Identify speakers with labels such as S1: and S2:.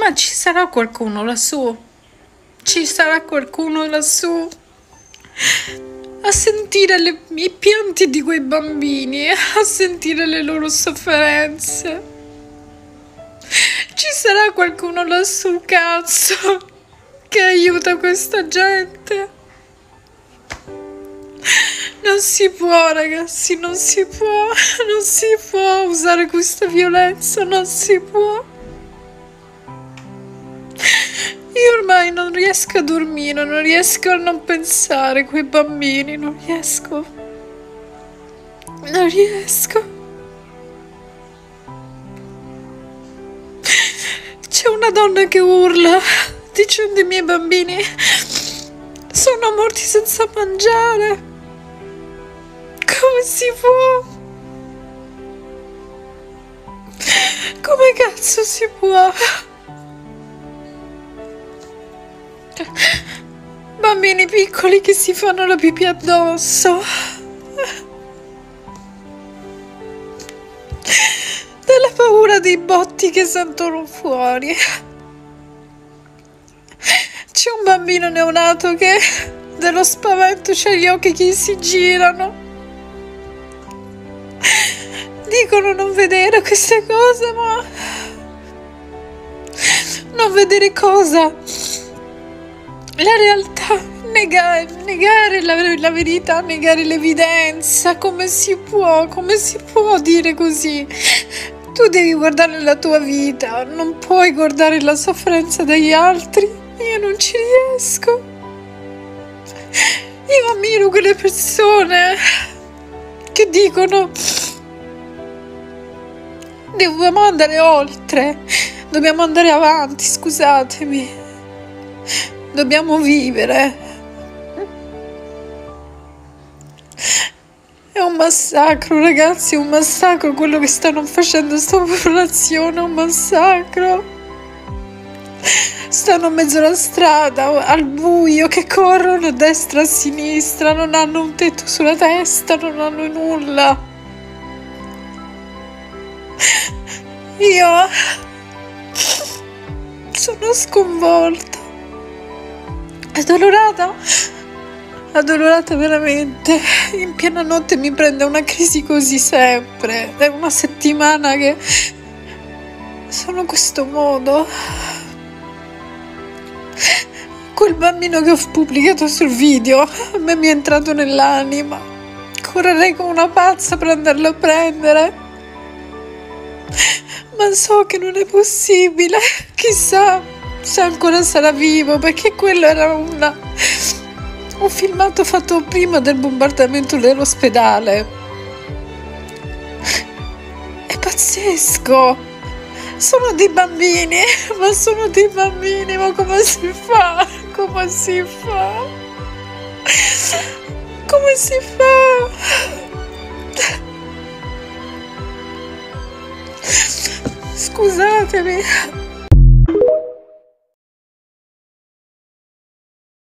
S1: Ma ci sarà qualcuno lassù? Ci sarà qualcuno lassù a sentire i pianti di quei bambini, a sentire le loro sofferenze? Ci sarà qualcuno lassù, cazzo, che aiuta questa gente? Non si può, ragazzi, non si può usare questa violenza, non si può. Io ormai non riesco a dormire, non riesco a non pensare a quei bambini, non riesco. C'è una donna che urla, dicendo ai miei bambini sono morti senza mangiare. Come si può? Come cazzo si può? Bambini piccoli che si fanno la pipì addosso. Dalla paura dei botti che sentono fuori. C'è un bambino neonato che dello spavento c'ha gli occhi che si girano. Dicono non vedere queste cose, ma non vedere cosa? La realtà, negare la verità, negare l'evidenza. Come si può dire così? Tu devi guardare la tua vita, non puoi guardare la sofferenza degli altri. Io non ci riesco. Io ammiro quelle persone che dicono dobbiamo andare oltre, dobbiamo andare avanti, scusatemi, dobbiamo vivere. È un massacro, ragazzi, è un massacro quello che stanno facendo a sta popolazione, è un massacro. Stanno in mezzo alla strada, al buio, che corrono a destra e a sinistra, non hanno un tetto sulla testa, non hanno nulla. Io sono sconvolta, addolorata veramente. In piena notte mi prende una crisi così sempre. È una settimana che sono in questo modo. Quel bambino che ho pubblicato sul video a me mi è entrato nell'anima. Correrei come una pazza per andarlo a prendere. Ma so che non è possibile, chissà se ancora sarà vivo, perché quello era un filmato fatto prima del bombardamento dell'ospedale. È pazzesco, sono dei bambini, ma come si fa? Come si fa? Scusatemi.